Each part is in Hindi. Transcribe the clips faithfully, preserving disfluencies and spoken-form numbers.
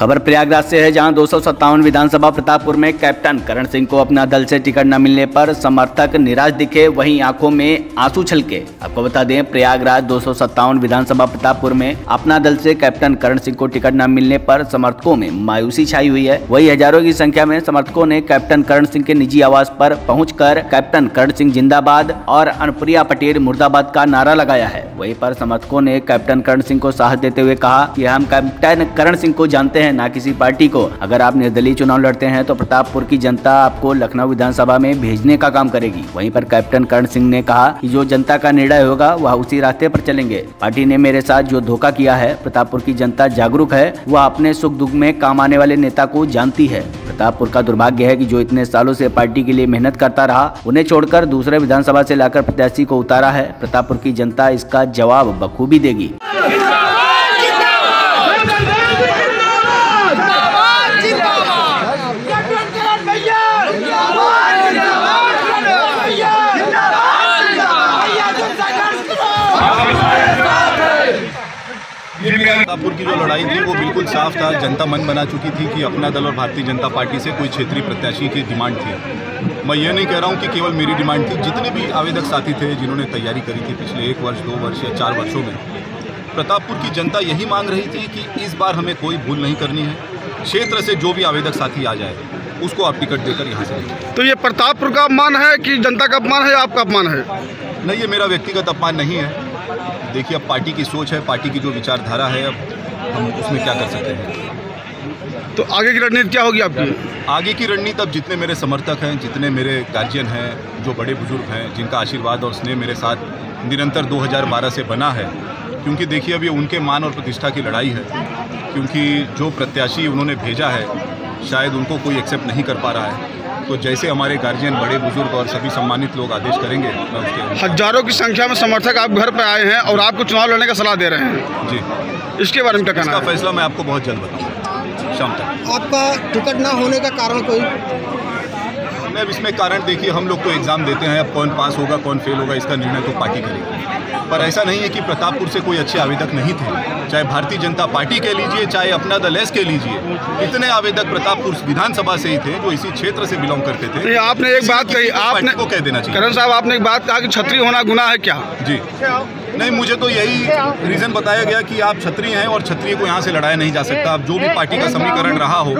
खबर प्रयागराज से है, जहां दो सौ सत्तावन विधानसभा प्रतापपुर में कैप्टन करण सिंह को अपना दल से टिकट न मिलने पर समर्थक निराश दिखे, वहीं आंखों में आंसू छलके। आपको बता दें, प्रयागराज दो सौ सत्तावन विधानसभा प्रतापपुर में अपना दल से कैप्टन करण सिंह को टिकट न मिलने पर समर्थकों में मायूसी छाई हुई है। वही हजारों की संख्या में समर्थकों ने कैप्टन करण सिंह के निजी आवास पर पहुंचकर कैप्टन करण सिंह जिंदाबाद और अनुप्रिया पटेल मुर्दाबाद का नारा लगाया है। वहीं पर समर्थकों ने कैप्टन करण सिंह को साहस देते हुए कहा कि हम कैप्टन करण सिंह को जानते हैं, ना किसी पार्टी को। अगर आप निर्दलीय चुनाव लड़ते हैं तो प्रतापपुर की जनता आपको लखनऊ विधानसभा में भेजने का काम करेगी। वहीं पर कैप्टन करण सिंह ने कहा कि जो जनता का निर्णय होगा वह उसी रास्ते पर चलेंगे। पार्टी ने मेरे साथ जो धोखा किया है, प्रतापपुर की जनता जागरूक है, वह अपने सुख दुख में काम आने वाले नेता को जानती है। प्रतापपुर का दुर्भाग्य है कि जो इतने सालों से पार्टी के लिए मेहनत करता रहा, उन्हें छोड़कर दूसरे विधानसभा से लाकर प्रत्याशी को उतारा है। प्रतापपुर की जनता इसका जवाब बखूबी देगी। प्रतापपुर की जो लड़ाई थी वो बिल्कुल साफ था। जनता मन बना चुकी थी कि अपना दल और भारतीय जनता पार्टी से कोई क्षेत्रीय प्रत्याशी की डिमांड थी। मैं ये नहीं कह रहा हूँ कि केवल मेरी डिमांड थी। जितने भी आवेदक साथी थे जिन्होंने तैयारी करी थी पिछले एक वर्ष, दो वर्ष या चार वर्षों में, प्रतापपुर की जनता यही मांग रही थी कि इस बार हमें कोई भूल नहीं करनी है। क्षेत्र से जो भी आवेदक साथी आ जाए उसको आप टिकट देकर यहाँ से लेंगे। तो ये प्रतापपुर का अपमान है कि जनता का अपमान है, आपका अपमान है? नहीं, ये मेरा व्यक्तिगत अपमान नहीं है। देखिए, अब पार्टी की सोच है, पार्टी की जो विचारधारा है, अब हम उसमें क्या कर सकते हैं। तो आगे की रणनीति क्या होगी आपकी? आगे की रणनीति, अब जितने मेरे समर्थक हैं, जितने मेरे गार्जियन हैं, जो बड़े बुजुर्ग हैं, जिनका आशीर्वाद और स्नेह मेरे साथ निरंतर दो हज़ार बारह से बना है, क्योंकि देखिए अब ये उनके मान और प्रतिष्ठा की लड़ाई है। क्योंकि जो प्रत्याशी उन्होंने भेजा है शायद उनको कोई एक्सेप्ट नहीं कर पा रहा है। तो जैसे हमारे गार्जियन, बड़े बुजुर्ग और सभी सम्मानित लोग आदेश करेंगे, मैं उसके हजारों की संख्या में समर्थक आप घर पे आए हैं और आपको चुनाव लड़ने का सलाह दे रहे हैं जी। इसके बारे में क्या कहना है? इसका फैसला मैं आपको बहुत जल्द बताऊंगा शाम तक। आपका टिकट ना होने का कारण कोई? मैं अब इसमें कारण, देखिए, हम लोग तो एग्ज़ाम देते हैं, अब कौन पास होगा कौन फेल होगा इसका निर्णय तो पार्टी करेगी। पर ऐसा नहीं है कि प्रतापपुर से कोई अच्छे आवेदक नहीं थे। चाहे भारतीय जनता पार्टी के लीजिए, चाहे अपना दल एस के लीजिए, इतने आवेदक प्रतापपुर विधानसभा से ही थे जो इसी क्षेत्र से बिलोंग करते थे। नहीं, आपने एक बात कही, आपने को कह देना चाहिए। करण साहब, आपने एक बात कहा कि छत्री होना गुनाह है क्या? जी नहीं, मुझे तो यही रीज़न बताया गया कि आप क्षत्रिय हैं और क्षत्रिय को यहाँ से लड़ाया नहीं जा सकता। अब जो भी पार्टी का समीकरण रहा हो,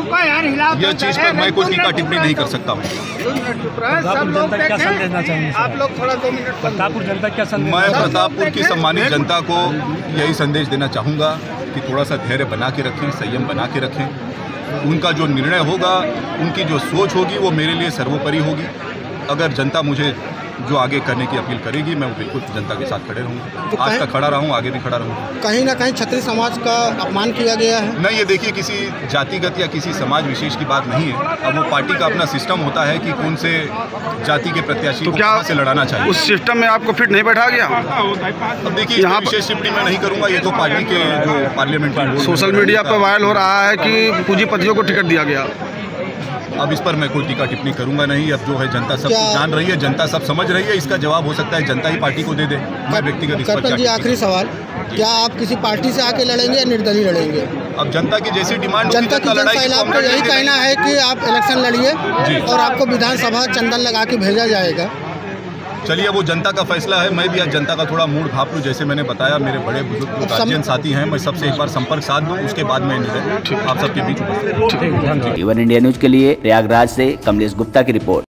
यह चीज़ पर मैं कोई टीका टिप्पणी नहीं कर सकता हूँ। प्रतापपुर जनता क्या संदेश देना चाहेंगे आप लोग? थोड़ा दो मिनट। प्रतापपुर जनता क्या संदेश? मैं प्रतापपुर की सम्मानित जनता को यही संदेश देना चाहूँगा कि थोड़ा सा धैर्य बना के रखें, संयम बना के रखें। उनका जो निर्णय होगा, उनकी जो सोच होगी, वो मेरे लिए सर्वोपरि होगी। अगर जनता मुझे जो आगे करने की अपील करेगी, मैं बिल्कुल जनता के साथ खड़े रहूँगा। तो आज तक खड़ा रहा हूँ, आगे भी खड़ा रहूँगा। कहीं ना कहीं क्षत्रिय समाज का अपमान किया गया है? नहीं, ये देखिए, किसी जातिगत या किसी समाज विशेष की बात नहीं है। अब वो पार्टी का अपना सिस्टम होता है कि कौन से जाति के प्रत्याशी तो को क्या कहाँ से लड़ाना चाहिए। उस सिस्टम में आपको फिट नहीं बैठा गया? अब देखिए, यहाँ विशेष टिप्पणी मैं नहीं करूँगा। ये तो पार्टी के जो पार्लियामेंट्री सोशल मीडिया पर वायरल हो रहा है कि पूंजीपतियों को टिकट दिया गया। अब इस पर मैं कोई टीका टिप्पणी करूंगा नहीं। अब जो है जनता सब जान रही है, जनता सब समझ रही है। इसका जवाब हो सकता है जनता ही पार्टी को दे दे। मैं व्यक्तिगत इस पर कैप्टन जी, आखिरी सवाल, क्या आप किसी पार्टी से आके लड़ेंगे या निर्दलीय लड़ेंगे? अब जनता की जैसी डिमांड, जनता की जनता आपको यही कहना है कि आप इलेक्शन लड़िए और आपको विधानसभा चंदन लगा के भेजा जाएगा? चलिए, वो जनता का फैसला है। मैं भी आज जनता का थोड़ा मूड भाप लूँ। जैसे मैंने बताया, मेरे बड़े बुजुर्ग गार्जियन साथी हैं, मैं सबसे एक बार संपर्क साध लूँ, उसके बाद मैं निर्णय आप सबके बीच उपस्थित। ईवन इंडिया न्यूज के लिए प्रयागराज से कमलेश गुप्ता की रिपोर्ट।